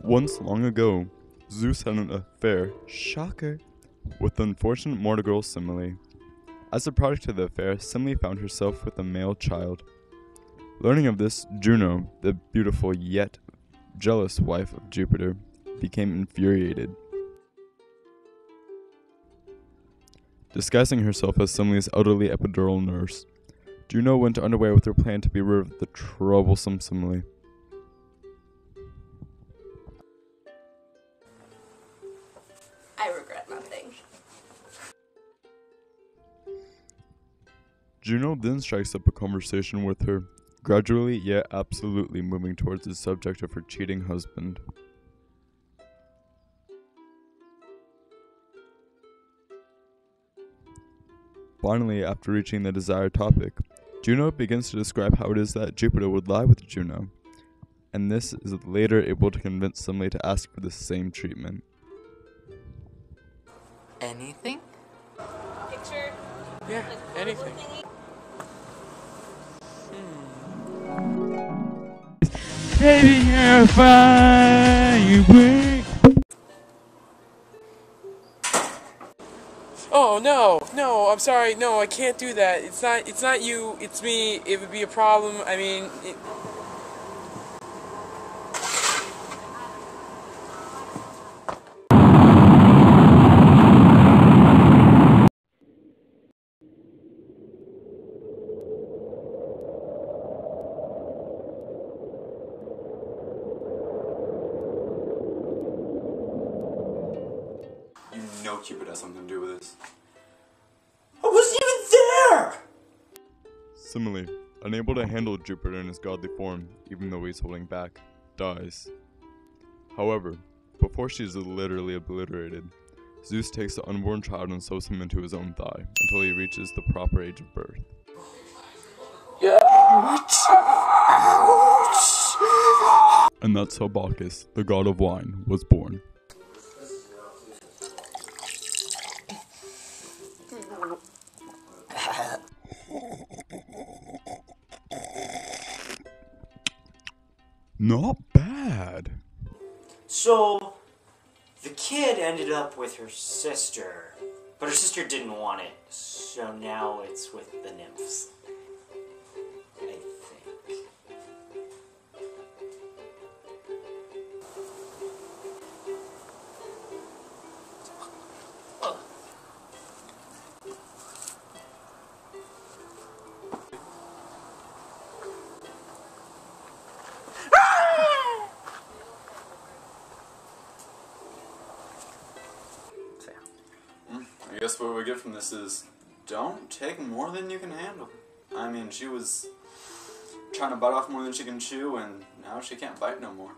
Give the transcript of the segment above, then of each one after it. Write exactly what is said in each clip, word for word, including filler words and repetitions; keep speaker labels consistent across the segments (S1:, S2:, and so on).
S1: Once long ago, Zeus had an affair, shocker, with the unfortunate mortal girl Semele. As a product of the affair, Semele found herself with a male child. Learning of this, Juno, the beautiful yet jealous wife of Jupiter, became infuriated. Disguising herself as Semele's elderly epidural nurse, Juno went underway with her plan to be rid of the troublesome Semele.
S2: I regret nothing.
S1: Juno then strikes up a conversation with her, gradually yet absolutely moving towards the subject of her cheating husband. Finally, after reaching the desired topic, Juno begins to describe how it is that Jupiter would lie with Juno, and this is later able to convince Semele to ask for the same treatment.
S3: Anything?
S2: Picture?
S3: Yeah, anything.
S4: Baby, you're fine, you break.
S3: Oh no, no, I'm sorry, no, I can't do that. It's not, it's not you, it's me. It would be a problem. I mean, it...
S5: You know Cupid has something to do with this. I wasn't even there!
S1: Semele, unable to handle Jupiter in his godly form, even though he's holding back, dies. However, before she is literally obliterated, Zeus takes the unborn child and sews him into his own thigh until he reaches the proper age of birth. And that's how Bacchus, the god of wine, was born. Not bad.
S6: So, the kid ended up with her sister, but her sister didn't want it, so now it's with the nymphs. I think.
S5: I guess what we get from this is, don't take more than you can handle. I mean, she was trying to bite off more than she can chew, and now she can't bite no more.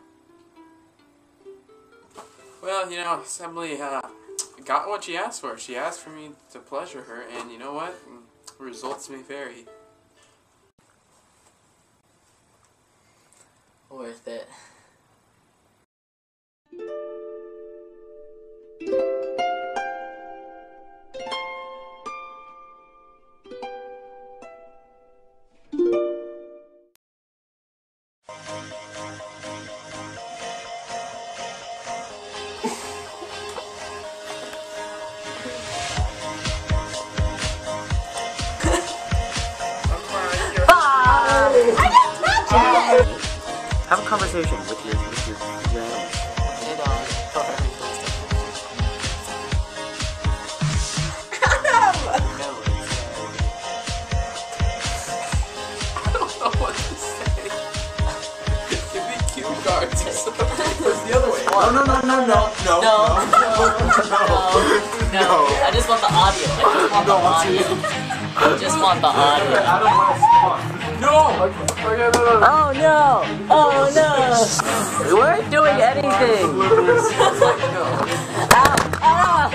S3: Well, you know, Semele uh, got what she asked for. She asked for me to pleasure her, and you know what? Results may vary.
S7: Worth it.
S6: Have a conversation with your with your, with your animals.
S7: It, um, felt very
S3: I don't know what to say. Give me cue cards or something. Where's the other way?
S5: No, no, no, no, no, no,
S7: No.
S5: no,
S7: No. No. I just want the audio. I just want the audio. I just want the audio.
S5: I don't want to spot.
S3: No! Okay, okay, no, no, no.
S7: Oh no! Oh no! We weren't doing anything! Ow! Ow!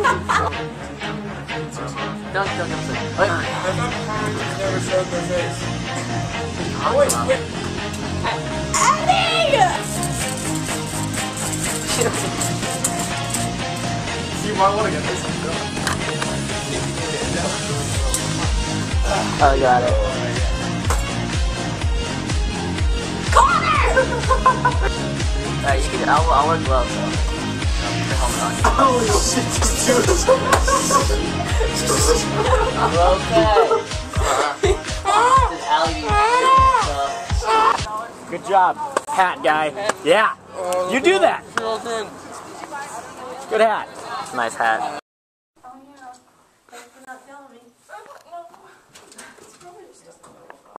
S7: Don't, don't, don't say. Wait.
S3: Never showed their face. Oh, wait, wait.
S2: Eddie!
S3: You might want to get this one going.
S7: Oh, got it. Alright, you can, I'll, I'll wear gloves though. The helmet on.
S6: Holy shit, dude.
S7: Okay.
S6: Good job, hat guy. Yeah, you do that. Good hat.
S7: Nice hat.